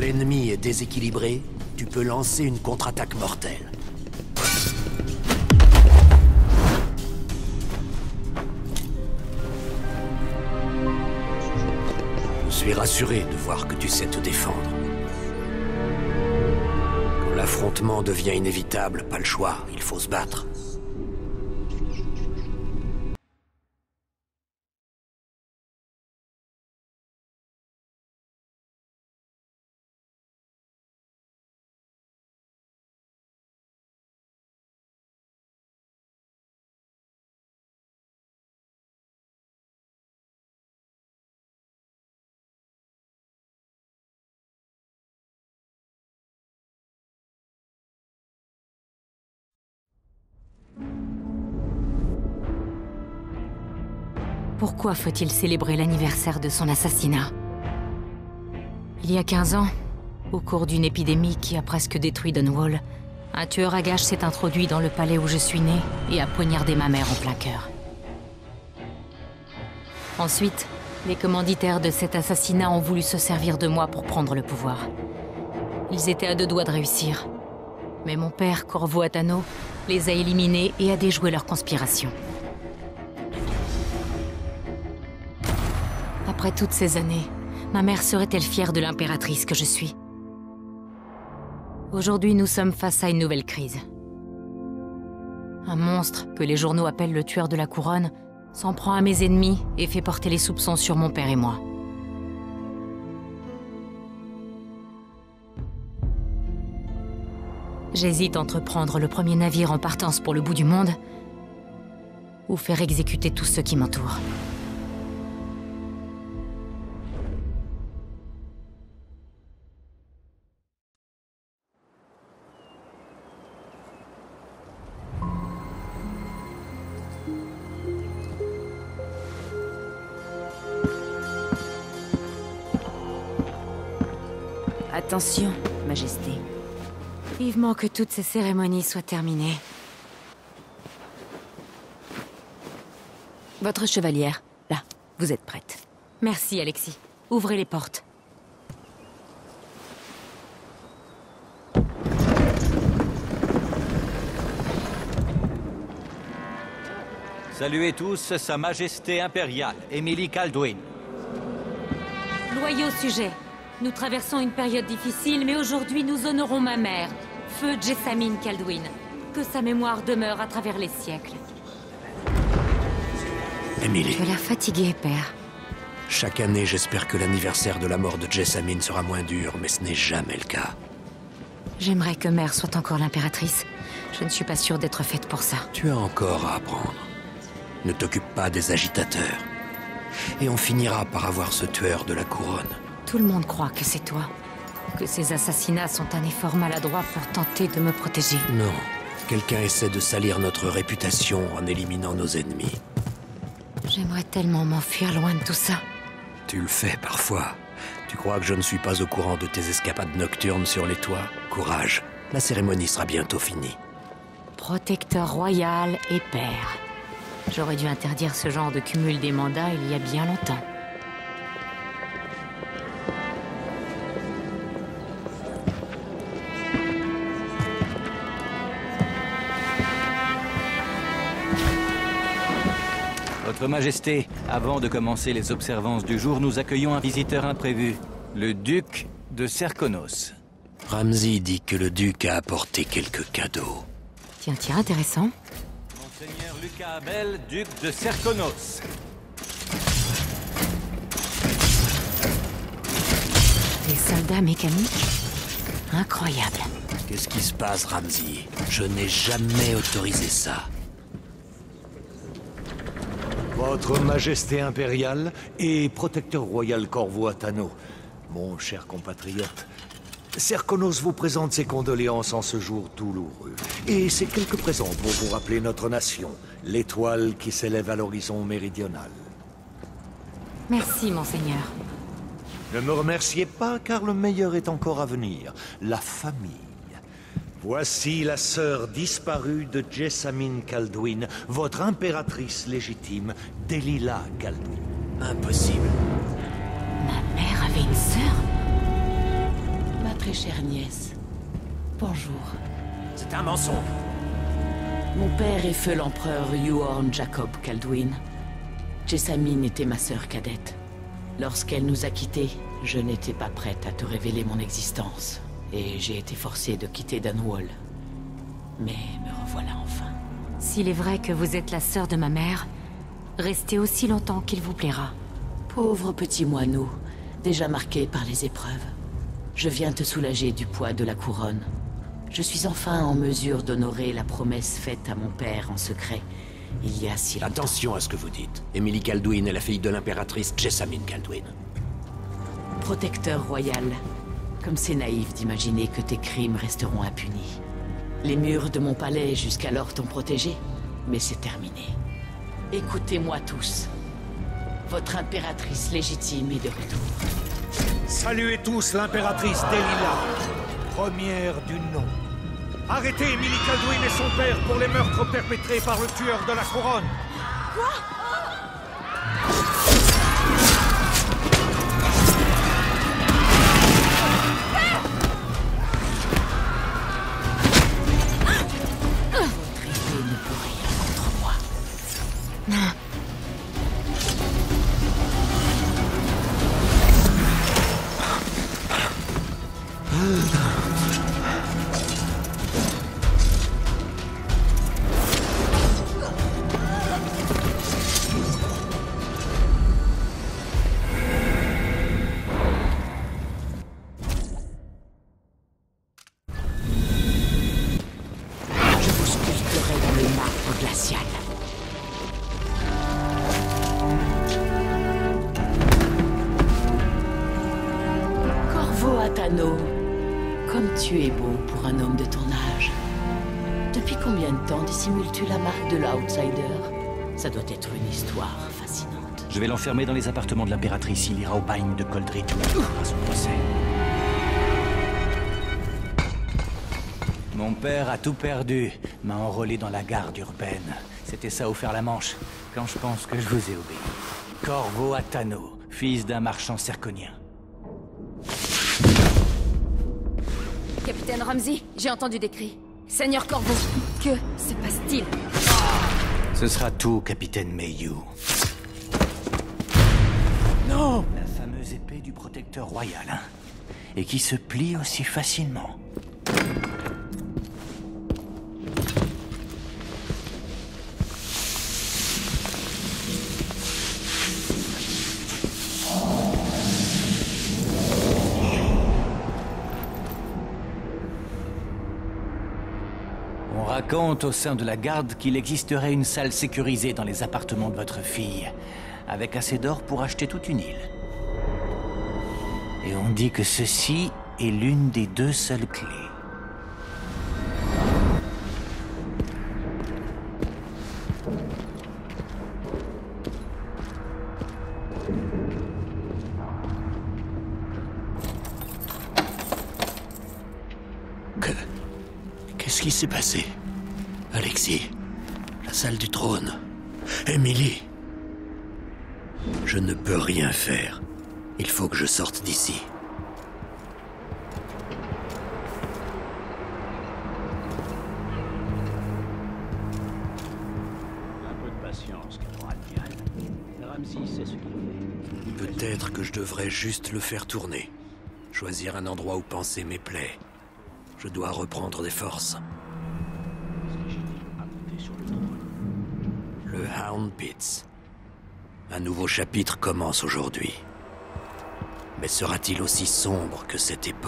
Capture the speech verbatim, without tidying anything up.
ennemi est déséquilibré, tu peux lancer une contre-attaque mortelle. Je suis rassuré de voir que tu sais te défendre. Quand l'affrontement devient inévitable, pas le choix, il faut se battre. Pourquoi faut-il célébrer l'anniversaire de son assassinat? Il y a quinze ans, au cours d'une épidémie qui a presque détruit Dunwall, un tueur à gages s'est introduit dans le palais où je suis né et a poignardé ma mère en plein cœur. Ensuite, les commanditaires de cet assassinat ont voulu se servir de moi pour prendre le pouvoir. Ils étaient à deux doigts de réussir. Mais mon père, Corvo Attano, les a éliminés et a déjoué leur conspiration. Après toutes ces années, ma mère serait-elle fière de l'impératrice que je suis? Aujourd'hui, nous sommes face à une nouvelle crise. Un monstre, que les journaux appellent le tueur de la couronne, s'en prend à mes ennemis et fait porter les soupçons sur mon père et moi. J'hésite entre prendre le premier navire en partance pour le bout du monde ou faire exécuter tous ceux qui m'entourent. Attention, Majesté. Vivement que toutes ces cérémonies soient terminées. Votre chevalière, là, vous êtes prête. Merci, Alexis. Ouvrez les portes. Saluez tous Sa Majesté impériale, Emily Kaldwin. Loyaux sujets. Nous traversons une période difficile, mais aujourd'hui nous honorons ma mère, Feu Jessamine Kaldwin. Que sa mémoire demeure à travers les siècles. Emily. Tu as l'air fatiguée, père. Chaque année, j'espère que l'anniversaire de la mort de Jessamine sera moins dur, mais ce n'est jamais le cas. J'aimerais que mère soit encore l'impératrice. Je ne suis pas sûre d'être faite pour ça. Tu as encore à apprendre. Ne t'occupe pas des agitateurs. Et on finira par avoir ce tueur de la couronne. Tout le monde croit que c'est toi. Que ces assassinats sont un effort maladroit pour tenter de me protéger. Non. Quelqu'un essaie de salir notre réputation en éliminant nos ennemis. J'aimerais tellement m'enfuir loin de tout ça. Tu le fais parfois. Tu crois que je ne suis pas au courant de tes escapades nocturnes sur les toits? Courage. La cérémonie sera bientôt finie. Protecteur royal et père. J'aurais dû interdire ce genre de cumul des mandats il y a bien longtemps. Votre Majesté, avant de commencer les observances du jour, nous accueillons un visiteur imprévu, le duc de Serkonos. Ramsay dit que le duc a apporté quelques cadeaux. Tiens, tiens, intéressant. Monseigneur Lucas Abel, duc de Serkonos. Des soldats mécaniques? Incroyable. Qu'est-ce qui se passe, Ramsay? Je n'ai jamais autorisé ça. Votre Majesté impériale et protecteur royal Corvo Attano, mon cher compatriote, Serkonos vous présente ses condoléances en ce jour douloureux. Et ses quelques présents pour vous rappeler notre nation, l'étoile qui s'élève à l'horizon méridional. Merci, monseigneur. Ne me remerciez pas, car le meilleur est encore à venir, la famille. Voici la sœur disparue de Jessamine Kaldwin, votre impératrice légitime, Delilah Kaldwin. Impossible. Ma mère avait une sœur? très chère nièce. Bonjour. C'est un mensonge. Mon père est feu l'empereur Yuorn Jacob Kaldwin. Jessamine était ma sœur cadette. Lorsqu'elle nous a quittés, je n'étais pas prête à te révéler mon existence. Et j'ai été forcée de quitter Dunwall. Mais me revoilà enfin. S'il est vrai que vous êtes la sœur de ma mère, restez aussi longtemps qu'il vous plaira. Pauvre petit moineau, déjà marqué par les épreuves. Je viens te soulager du poids de la couronne. Je suis enfin en mesure d'honorer la promesse faite à mon père en secret, il y a si longtemps. Attention à ce que vous dites. Emily Kaldwin est la fille de l'impératrice Jessamine Kaldwin. Protecteur royal. Comme c'est naïf d'imaginer que tes crimes resteront impunis. Les murs de mon palais jusqu'alors t'ont protégé, mais c'est terminé. Écoutez-moi tous. Votre impératrice légitime est de retour. Saluez tous l'impératrice Delilah, première du nom. Arrêtez Emily Kaldwin et son père pour les meurtres perpétrés par le tueur de la couronne. Comme tu es beau pour un homme de ton âge. Depuis combien de temps dissimules-tu la marque de l'outsider? Ça doit être une histoire fascinante. Je vais l'enfermer dans les appartements de l'impératrice. Il ira au bagne de Coldridge à son procès. Mon père a tout perdu. M'a enrôlé dans la garde urbaine. C'était ça, offert la manche. Quand je pense que je vous ai obéi. Corvo Attano, fils d'un marchand serconien. Capitaine Ramsey, j'ai entendu des cris. Seigneur Corvo, que se passe-t-il? Ce sera tout, capitaine Mayhew. Non! La fameuse épée du protecteur royal, hein? Et qui se plie aussi facilement. On raconte au sein de la garde qu'il existerait une salle sécurisée dans les appartements de votre fille, avec assez d'or pour acheter toute une île. Et on dit que ceci est l'une des deux seules clés. Que... Qu'est-ce qui s'est passé? Alexis, la salle du trône, Emily. Je ne peux rien faire. Il faut que je sorte d'ici. Un peu de patience, caporal Diane. Ramsey sait ce qu'il fait. Peut-être que je devrais juste le faire tourner. Choisir un endroit où panser mes plaies. Je dois reprendre des forces. Le Hound Pits. Un nouveau chapitre commence aujourd'hui. Mais sera-t-il aussi sombre que cette époque ?